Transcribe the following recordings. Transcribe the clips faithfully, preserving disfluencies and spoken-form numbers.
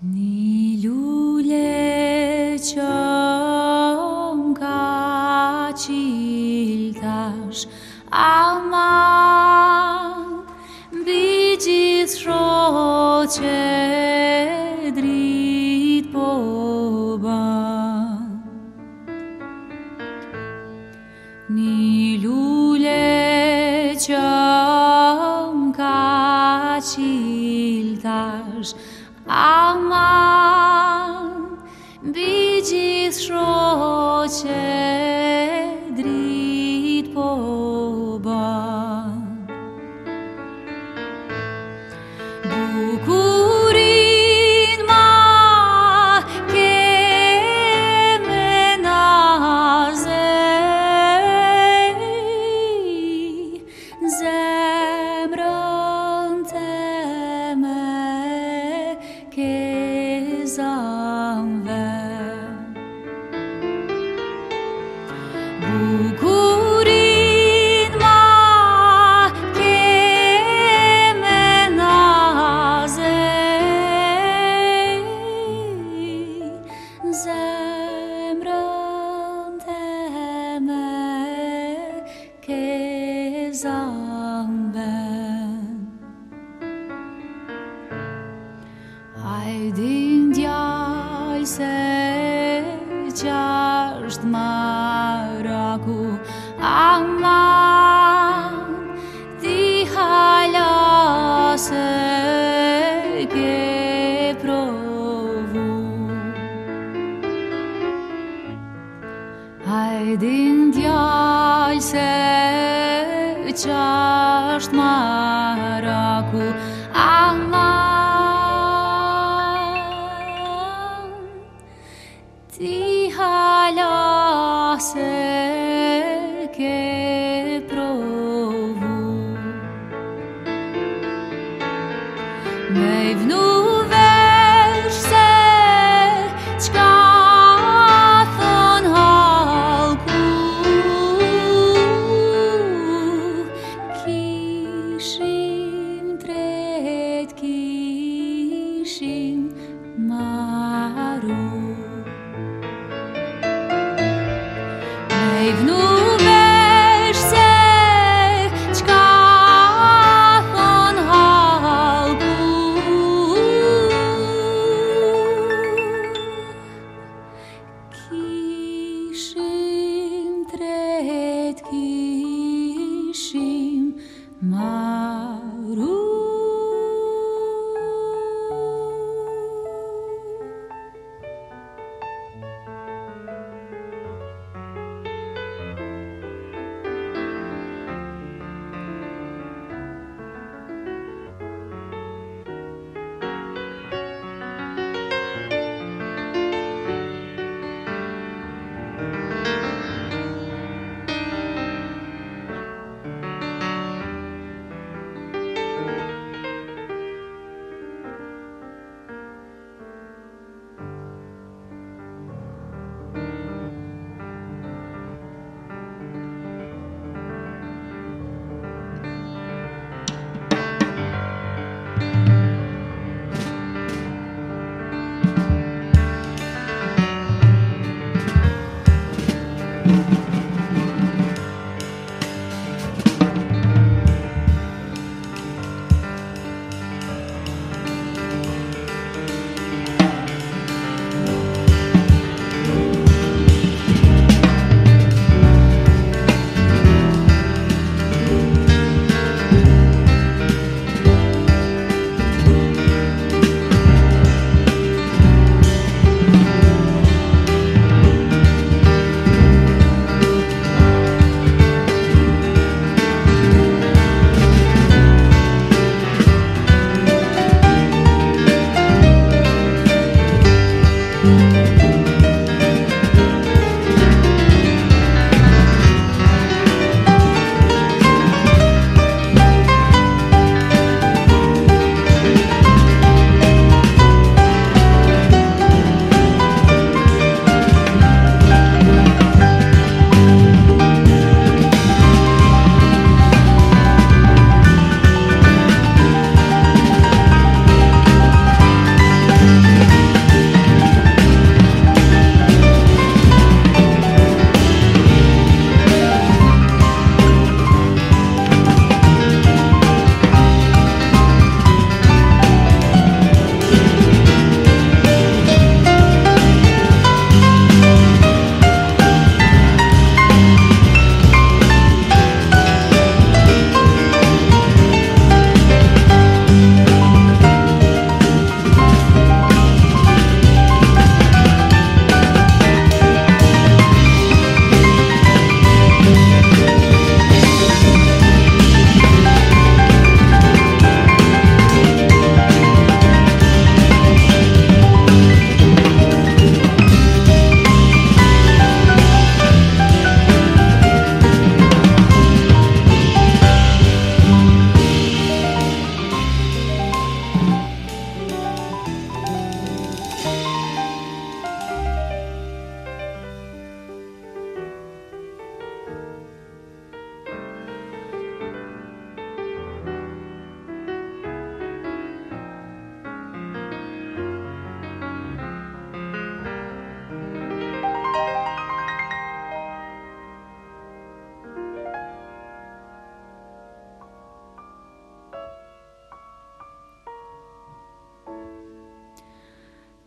Ni lule qëm ka qiltash aman mbi gjithë shoqe drit po ban. Ni lule qëm ka qiltash aman mbi gjithë shoqe drit po ban. Bukurin ma ke me nazej, zemrën teme ke zanve. Bukurin ma ke me nazej, zemrën teme ke zanve. Hajdin djaj se qasht maraku aman ti hala se ke provu. Hajdin djaj se qasht maraku aman ti hala se ke provu. Me i vnu vesh se qka thon halku, kishim tret kishim maru. Me i vnu vesh se qka thon halku, kishim tret kishim maru.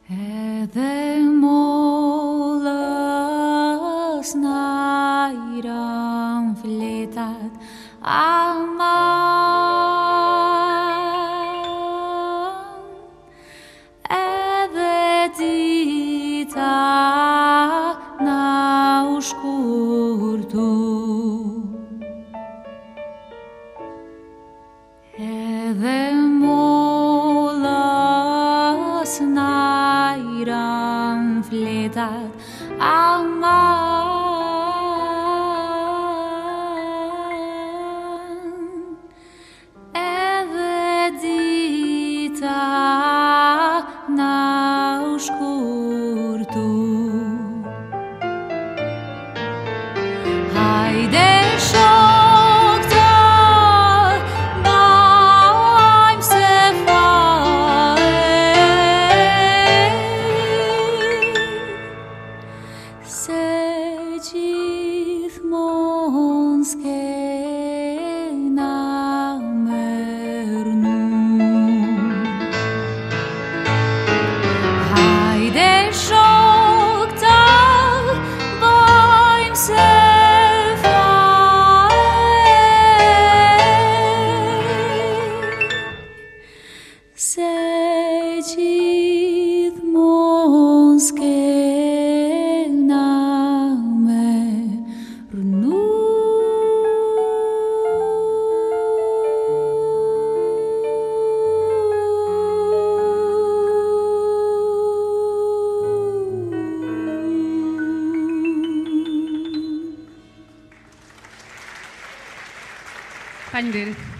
Edhe mollës najran fletat aman, edhe dita na u shkurtu, edhe mollës najran fletat aman, edhe dita na u shkurtu. Hajde shokta, bajmë se fare, se gjithmonë s'kena mërnu. Hajde shokta, bajmë se se gjithmonë s'kena mërnu. Faleminderit.